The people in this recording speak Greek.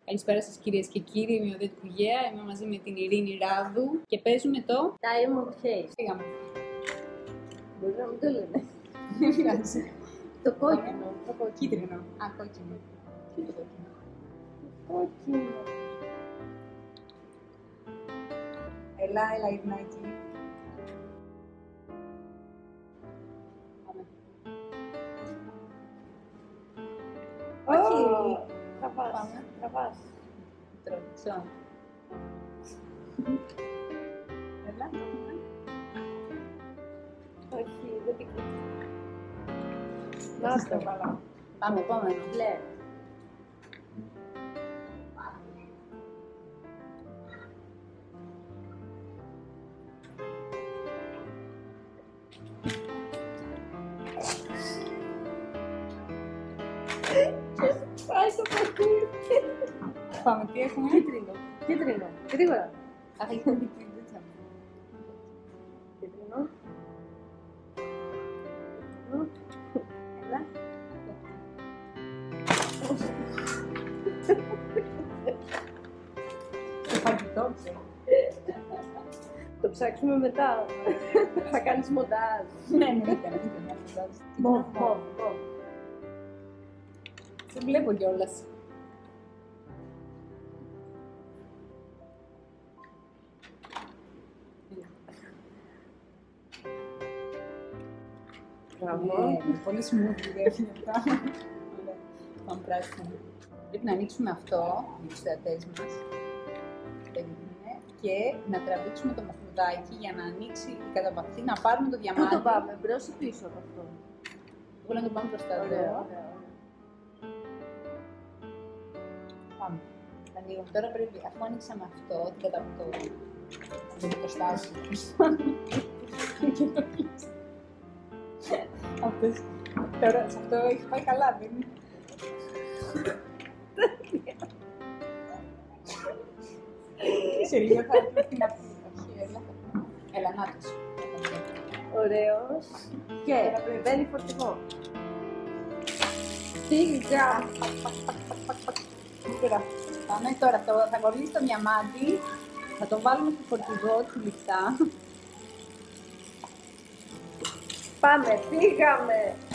Καλησπέρα σας κυρίες και κύριοι, είμαι ο Δέτου Κουγέα, είμαι μαζί με την Ειρήνη Ράδου και παίζουμε το Diamond Chase. Πήγαμε. Μπορεί να μην το λένε. Δεν πειράζει. Το κόκκινο. Το κίτρινο. Α, κόκκινο. Τι είναι το κόκκινο? Κόκκινο. Έλα, Ειρηνάκη. Πάμε. Όχι. Πάμε. Τραβάς. Τραβήξω. Έλα. Όχι, δεν πήκε. Να το βάλω. Πάμε, επόμενο. Μπλε. Πάει στο πακούρι. Πάμε, τι έχουμε? Κίτρινο. Κίτρινο. Γρήγορα. Αχ, έχουμε την κρυντίτσα. Κίτρινο. Έλα. Το φαγητό, ξέρω. Το ψάξουμε μετά. Θα κάνεις μοντάζ. Ναι, δεν Μοβ. Δεν βλέπω κιόλας. Μπράβο. Πολύ smooth έφυγε αυτά. Πάμε πράσινο. Πρέπει να ανοίξουμε αυτό με τους θεατές μας. Και να τραβήξουμε το μαχλουδάκι για να ανοίξει η καταπαυτή, να πάρουμε το διαμάντι. Πού το πάμε, μπρος ή πίσω από αυτό? Εγώ να το πάμε μπροστά εδώ. Πάμε. Ανοίγουμε. Τώρα πρέπει, αφού ανοίξαμε αυτό, την καταπαυτή, να το στάσει. Και το κλείσει. Αυτός, τώρα σε αυτό έχει πάει καλά, δεν είναι? Σε λίγο θα έρθει την αρχή, έλα, νάτος. Ωραίος. Και μπαίνει φορτηγό. Πήγα. Τώρα, πάμε τώρα, θα κολλήσει το διαμάντι, θα το βάλουμε στο φορτηγό του λιχτά. Πάμε, πήγαμε.